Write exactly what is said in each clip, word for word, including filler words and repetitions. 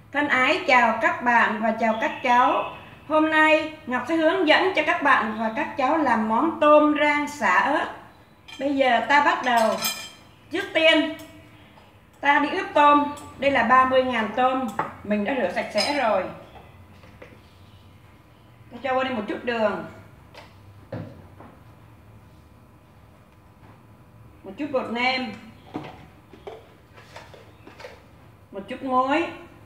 Thân ái chào các bạn và chào các cháu. Hôm nay Ngọc sẽ hướng dẫn cho các bạn và các cháu làm món tôm rang xả ớt. Bây giờ ta bắt đầu. Trước tiên ta đi ướp tôm. Đây là ba mươi ngàn tôm, mình đã rửa sạch sẽ rồi. Ta cho vào đây một chút đường, một chút bột nêm, một chút muối,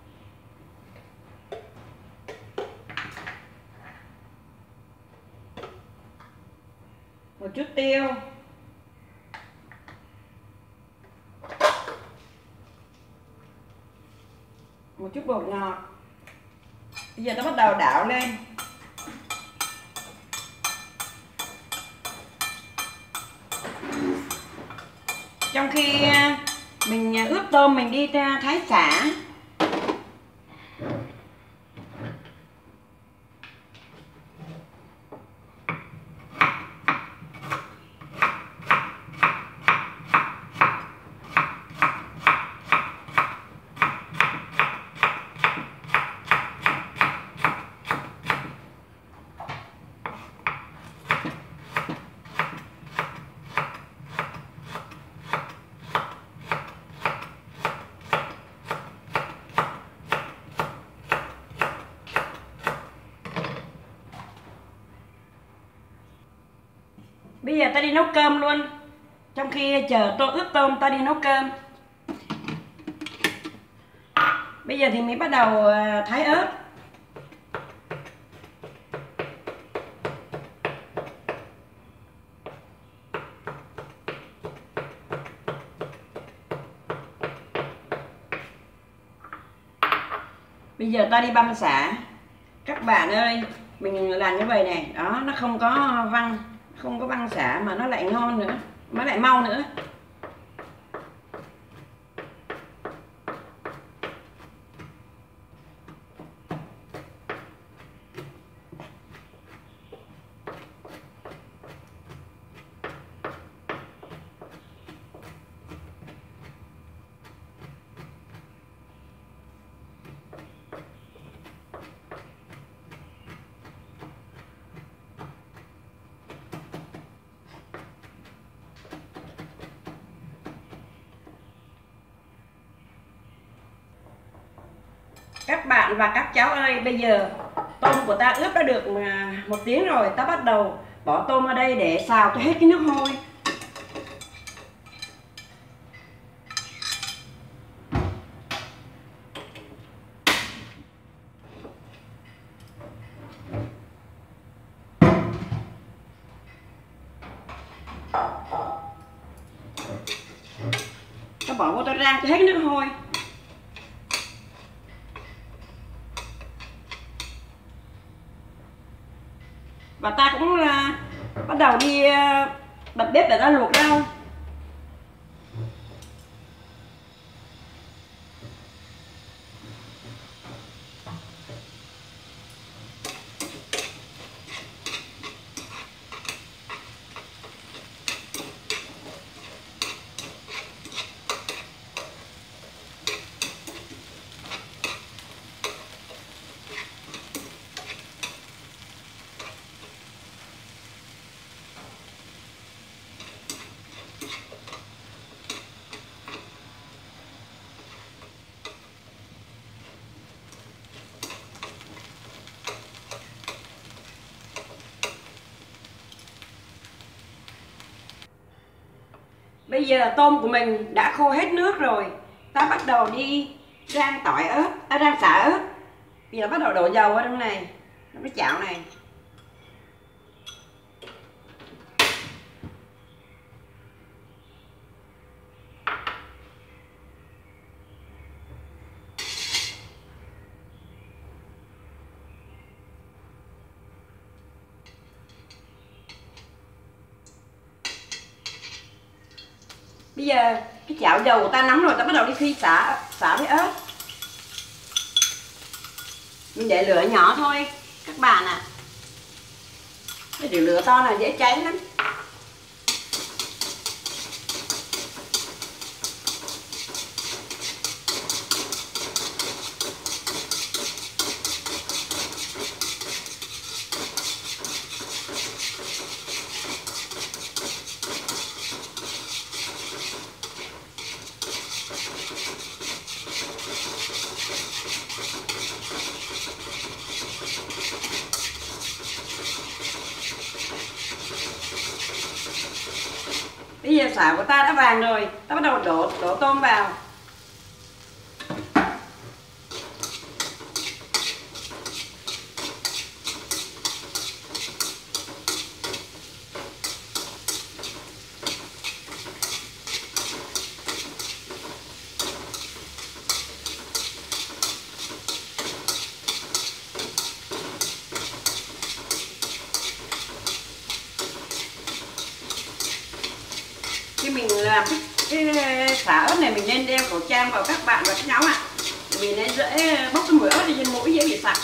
một chút tiêu, một chút bột ngọt. Bây giờ ta bắt đầu đảo lên. Trong khi mình ướp tôm, mình đi ra thái sả. Bây giờ ta đi nấu cơm luôn. Trong khi chờ tôi ướp tôm, ta đi nấu cơm. Bây giờ thì mình bắt đầu thái ớt. Bây giờ ta đi băm sả. Các bạn ơi, mình làm như vậy này, đó, nó không có văng, không có văng sả mà nó lại ngon nữa, nó lại mau nữa. Các bạn và các cháu ơi, bây giờ tôm của ta ướp đã được một tiếng rồi. Ta bắt đầu bỏ tôm vào đây để xào cho hết cái nước hôi. Ta bỏ vô ta rang cho hết cái nước hôi. Và ta cũng uh, bắt đầu đi uh, bật bếp để ta luộc rau. Bây giờ tôm của mình đã khô hết nước rồi. Ta bắt đầu đi rang tỏi ớt, à, rang xả ớt. Bây giờ bắt đầu đổ dầu vào trong này, trong cái chảo này. Bây giờ cái chảo dầu của ta nóng rồi, ta bắt đầu đi phi xả xả với ớt. Mình để lửa nhỏ thôi các bạn ạ. À. Để lửa to là dễ cháy lắm. Bây giờ xả của ta đã vàng rồi, ta bắt đầu đổ đổ tôm vào. Khi mình làm cái, cái xả ớt này mình nên đeo khẩu trang vào các bạn và các cháu ạ. À. Vì nó dễ bốc cái mùi ớt đi trên mũi, dễ bị sặc.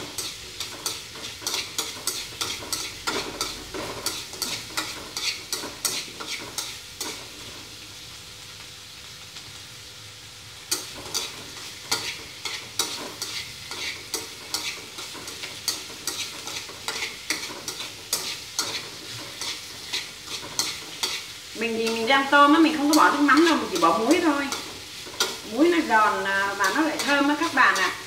Mình thì mình rang tôm á, mình không có bỏ nước mắm đâu, mình chỉ bỏ muối thôi. Muối nó giòn và nó lại thơm đó các bạn ạ. À.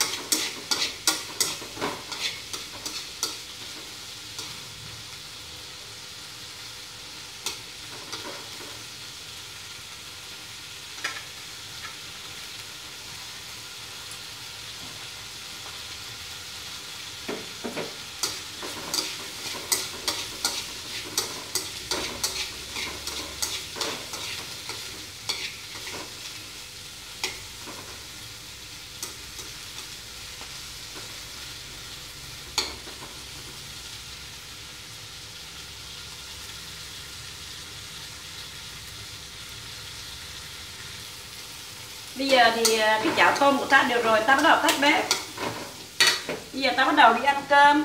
Bây giờ thì cái chảo tôm của ta được rồi, ta bắt đầu tắt bếp. Bây giờ ta bắt đầu đi ăn cơm.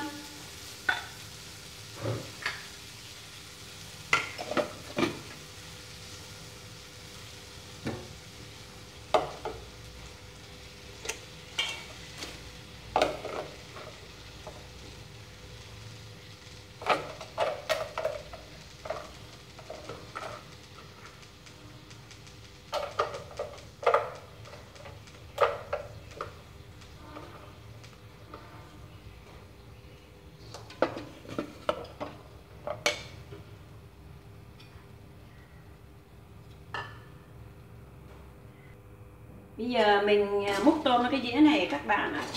Bây giờ mình múc tôm vào cái dĩa này các bạn ạ.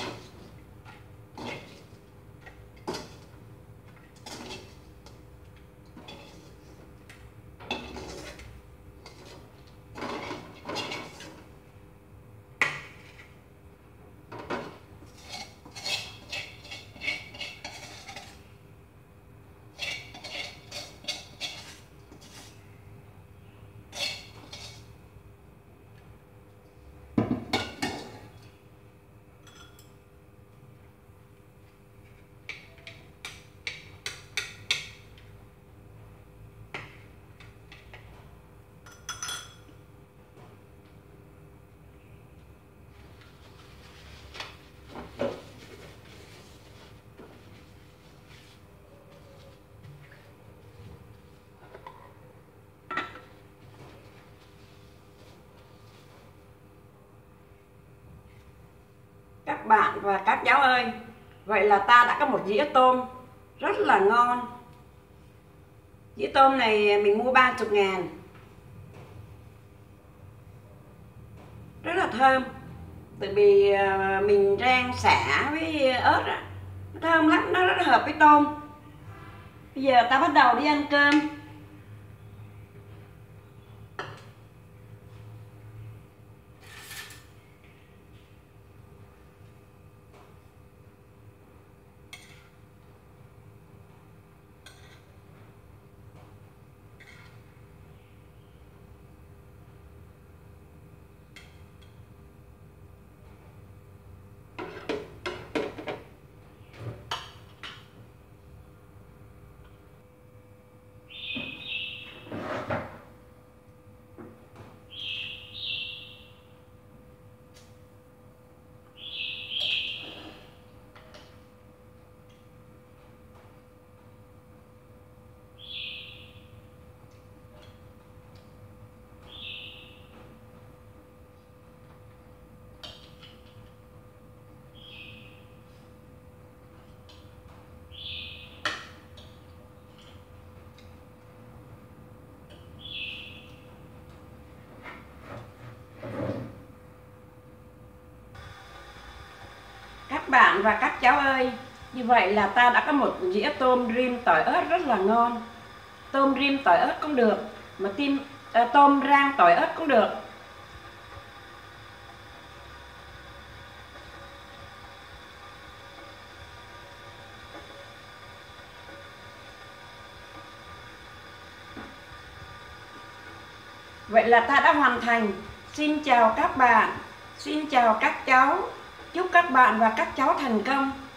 Các bạn và các cháu ơi, vậy là ta đã có một dĩa tôm rất là ngon. Dĩa tôm này mình mua ba mươi ngàn. Rất là thơm. Tại vì mình rang sả với ớt á, nó thơm lắm, nó rất hợp với tôm. Bây giờ ta bắt đầu đi ăn cơm. bạn và các cháu ơi, như vậy là ta đã có một dĩa tôm rim tỏi ớt rất là ngon. Tôm rim tỏi ớt cũng được, mà tim à, tôm rang tỏi ớt cũng được. Vậy là ta đã hoàn thành. Xin chào các bạn, xin chào các cháu. Chúc các bạn và các cháu thành công.